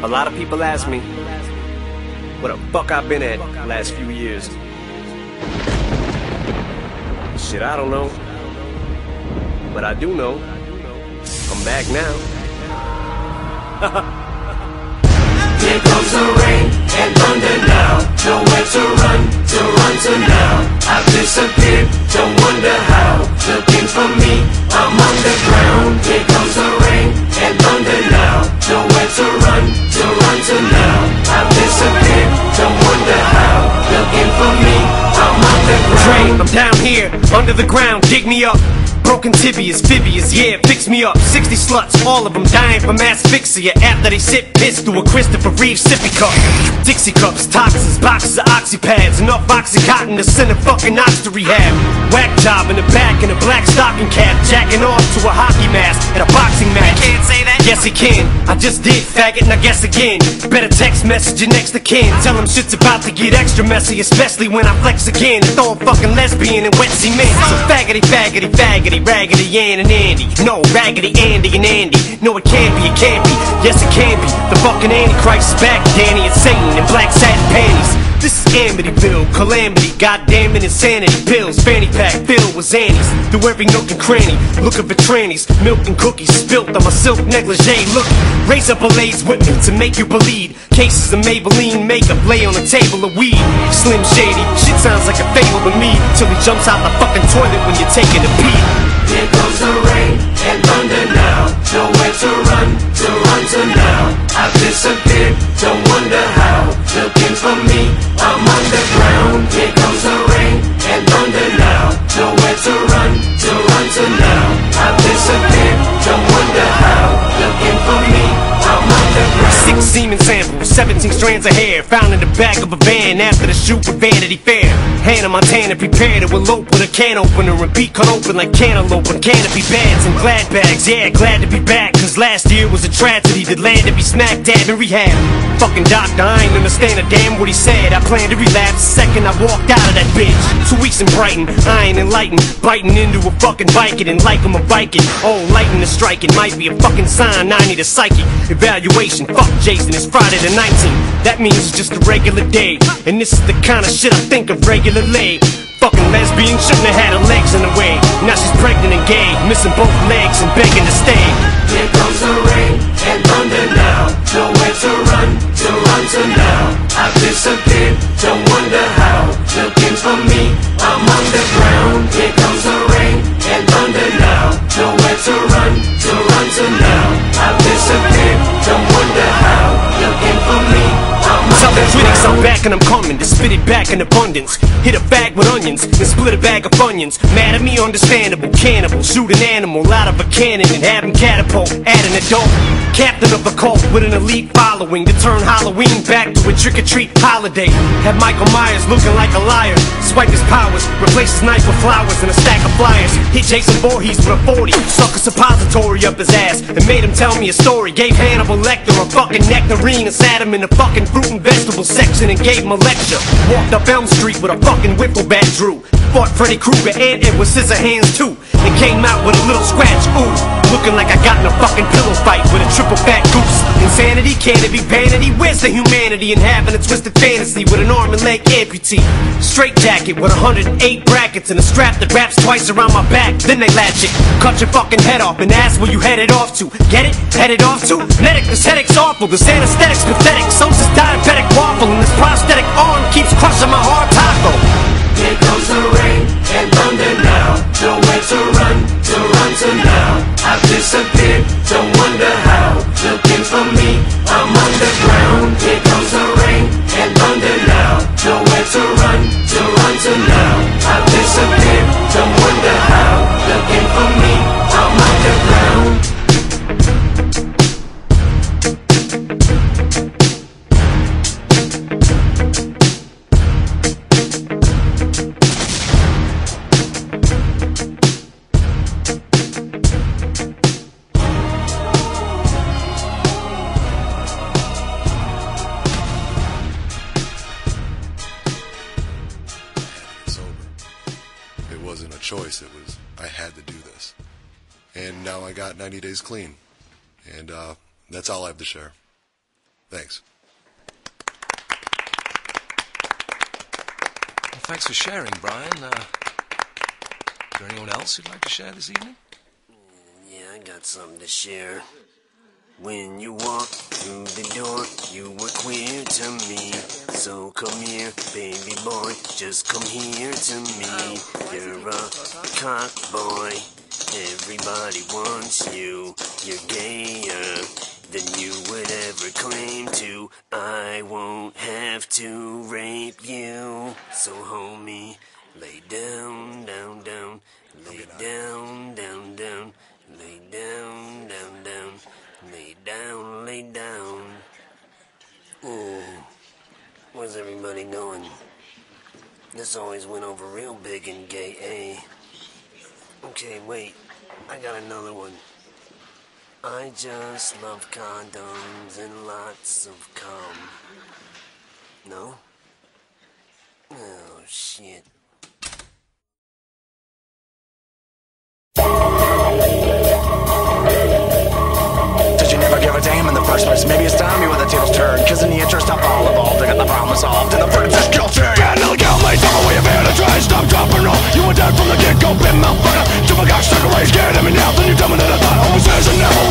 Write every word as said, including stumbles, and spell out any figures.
A lot of people ask me what the fuck I've been at the last few years. Shit, I don't know. But I do know I'm back now. Here comes the rain and thunder now. Nowhere to run, to run to now. I've disappeared, don't wonder how. Looking for me, I'm underground. Here comes the rain and thunder now. Nowhere to run, to run to now. I've disappeared, don't wonder how. Looking for me, I'm underground. Rain, I'm down here, under the ground, dig me up. Broken tibias, fibias, yeah, fix me up. Sixty sluts, all of them dying from asphyxia after they sip piss through a Christopher Reeve sippy cup. Dixie cups, toxins, boxes of oxypads, enough oxycontin to send a fucking ox to rehab. Whack job in the back in a black stocking cap, jacking off to a hockey mask at a boxing match. You can't say that? Yes, he can. I just did, faggot, and I guess again. Better text message your next of kin. Tell him shit's about to get extra messy, especially when I flex again and throw a fucking lesbian and wet cement. So faggoty, faggoty, faggoty, Raggedy Ann and Andy. No, Raggedy Andy and Andy. No, it can't be, it can't be. Yes, it can be. The fucking Antichrist is back, Danny and Satan in black satin panties. This is Amityville, calamity, goddamn it, insanity. Pills, fanny pack, filled with Xannies. Through every nook and cranny, looking for trannies. Milk and cookies spilt on my silk negligee. Look, raise up a lace with me to make you believe. Cases of Maybelline makeup lay on a table of weed. Slim Shady, shit sounds like a fable to me. Till he jumps out the fucking toilet when you're taking a pee. Here comes the rain and thunder now. Nowhere to run, to run to now. I've disappeared, don't wonder how. Looking for me, I'm underground. Here comes the rain and thunder now. Nowhere to run, to run to now. I've disappeared, don't wonder how. Looking for me, I'm underground. Six semen samples, seventeen strands of hair found in the back of a van after the shoot with Vanity Fair. Hannah Montana prepared to elope with a can opener and beat cut open like cantaloupe and canopy bags and glad bags. Yeah, glad to be back, cause last year was a tragedy that landed me smack dab in rehab. Fucking doctor, I ain't understand a damn what he said. I planned to relapse the second I walked out of that bitch. Two weeks in Brighton, I ain't enlightened. Biting into a fucking Viking and like I'm a Viking. Oh, lightning to strike, it might be a fucking sign I need a psyche evaluation. Fuck Jason, it's Friday the nineteenth. That means it's just a regular day. And this is the kind of shit I think of regularly. Fucking lesbian shouldn't have had her legs in the way. Now she's pregnant and gay, missing both legs and begging to stay. Here comes the rain and thunder now. Nowhere to run, to run to now. I've disappeared, don't wonder how. Looking for me, I'm underground. Here comes the rain and thunder now. Nowhere to run, to run to now. I've disappeared, don't wonder how. Looking for me, I'm Tell the critics I'm underground. back and I'm coming to spit it back in abundance. Hit a bag with onions and split a bag of Funyuns. Mad at me, understandable. Cannibal, shoot an animal out of a cannon and have him catapult at an adult. Captain of a cult with an elite following to turn Halloween back to a trick-or-treat holiday. Have Michael Myers looking like a liar. Swipe his powers, replace his knife with flowers and a stack of flyers. Hit Jason Voorhees with a forty, suck a suppository up his ass and made him tell me a story. Gave Hannibal Lecter a fucking nectarine and sat him in the fucking fruit and vegetable section and gave him a lecture. Walked up Elm Street with a fucking wiffle bat Drew. Fought Freddy Krueger and Edward Scissorhands too. And came out with a little scratch, ooh. Looking like I got in a fucking pillow fight with a triple fat goose. Insanity, can it be vanity? Where's the humanity in having a twisted fantasy with an arm and leg amputee? Straight jacket with one hundred eight brackets and a strap that wraps twice around my back. Then they latch it, cut your fucking head off and ask where you headed off to. Get it? Headed off to? Medic, this headache's awful, this anesthetic's pathetic. Some's just diabetic waffle and this prosthetic arm keeps crushing my hard taco. Here comes the rain and thunder now. Nowhere to run, to run to now. I've disappeared, don't wonder how. Looking for me, I'm underground. Here comes the rain and thunder now. Nowhere to run, to run to now. I've disappeared, don't wonder how. Looking for me, I'm underground. Wasn't a choice, it was I had to do this, and now I got ninety days clean, and uh, that's all I have to share. Thanks. Well, thanks for sharing, Brian. Uh, is there anyone else who'd like to share this evening? Yeah, I got something to share. When you walk through the door, you were queer to me. So come here, baby boy, just come here to me. You're a cock boy, everybody wants you. You're gayer than you would ever claim to. I won't have to rape you. So homie, lay down, down, down. Lay down, down, down. Lay down, down, down. Lay down, lay down. Oh, where's everybody going? This always went over real big and gay, eh? Okay, wait. I got another one. I just love condoms and lots of cum. No? Oh, shit. Did you never give a damn in the first place? Maybe it's time you were the tables turned. Cause in the interest of all evolved, I got the problem solved. And the fruit is guilty. Get illegal, late on the way of air to try and stop, drop, and roll. You were dead from the get-go, been motherfucker. You forgot, stuck away, scared of me now. Then you dumb than I thought. Always says and never